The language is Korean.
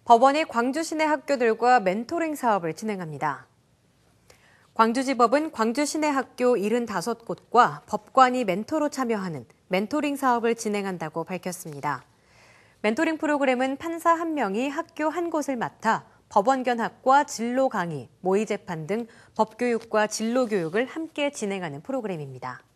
법원이 광주 시내 학교들과 멘토링 사업을 진행합니다. 광주지법은 광주 시내 학교 75곳과 법관이 멘토로 참여하는 멘토링 사업을 진행한다고 밝혔습니다. 멘토링 프로그램은 판사 1명이 학교 한 곳을 맡아 법원 견학과 진로 강의, 모의 재판 등 법교육과 진로 교육을 함께 진행하는 프로그램입니다.